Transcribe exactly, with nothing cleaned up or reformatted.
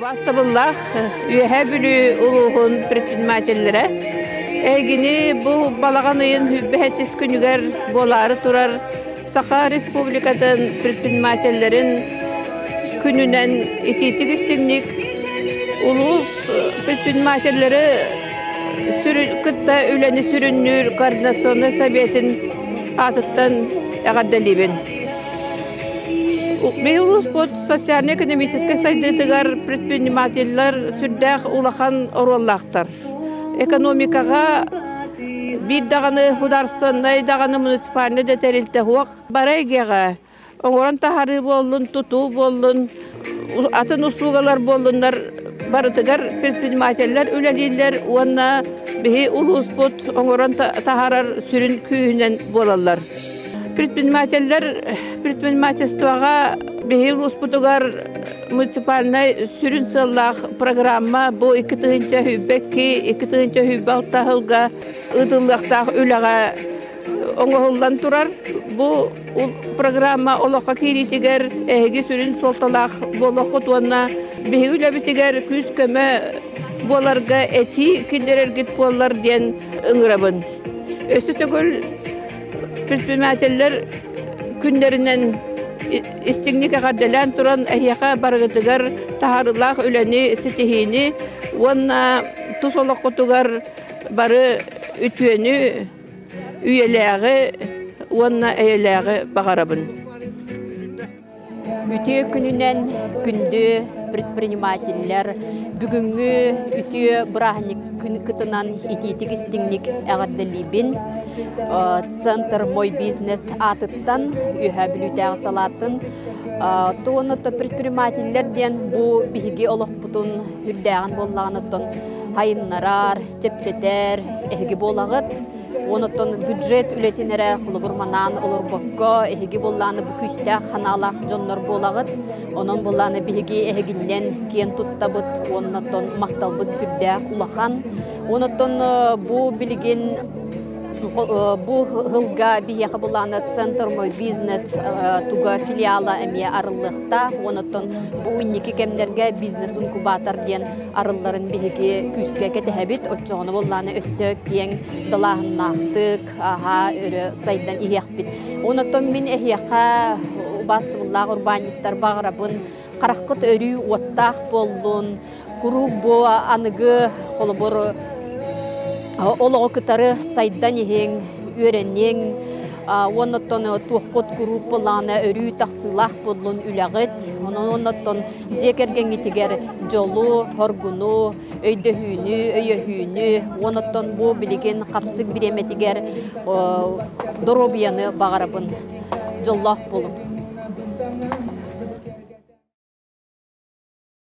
Бастабыллах üye bülü uluğun предпринимательлere. Egini bu balağan ayın hübbehetis günüger boları turar. Saqa Respublika'dan предпринимательlerin gününen ititik istimlik ulus предпринимательleri sürün kıtta üleni sürünür koordinasyonu sabiyetin atıttan ağaddalibin. Ulus pod soциально-экономический сайдытыгар предпринимательлер сүрдәх улахан ороллахтар. Экономикага bir dağını hudarstanay dağını munisipalini de terilte huak baraygeğa oğran taharı bollun tutu bollun atın uslugalar bollunlar barıtıgar предпринимательлер üleliler ona bihi ulus pot oğran taharar sürün köyünden bolallar. Предпринимательлер предпринимательствоға bihi ulus potugar munisipalini sürün sallах программа bu iki tığınca hübbekki iki tığınca hübbekta hılga ıdıllıqtaq ülağa oңoğullan turar. Bu programma olaqa kiritiger ehegi sürün soltalaq boloqut ona bihi üle bitiger küs köme bolarga eti kinderer git bollar diyen ıngırabın. Ösü tögül предпринимательлер күннәреннән истигник гадәлән туран әйяка баргытыгар таһарлах үләне ситихини ванна тусолык котугар бары үтүене үеләге ванна әйләге багарабын. Үтү күнүнән күндү предпринимательләр бүгүнгү үтү брахник күн кытынан ититик истигник әгәдәлибин центр мой бизнес атыттан үһә билүтәг салатын тоонотто предпринимательлерден бу биһиги олохпутун хүрдәгән боллаганытын хайыннарар чепчетер эһиги болагыт оноттон бюджет үлетинере кулубурманан олорбокко эһиги болланы бу күстә ханалак жоннор болагыт онон болланы биһиги эһигиннен кен туттабыт оноттон макталбыт сүрдә улахан оноттон бу билигин bu hılga bihe bulana Центр мой бизнес туга филиала эмие арыллыкта онотон bu уникки кемнерге бизнес инкубатор ден арылларын биһиги күскә кетәбит отчоны булланы өссөк киң дылахнактык аха өрө сайдан иякбит онотон мин эхяка бастыллар урбаниттар багырабын караккыт өрү оттак болдун курук бо аныгы холбор Олого кытары сайдан ең өреннең оннотон туққот группаланы өрү тақсылах болун үләгыт оннотон жекерген итигер жолу хоргуну өйдөһүүнү өйөһүүнү оннотон бу билеген капсык биреметигер доробияны багарабын жоллах болуп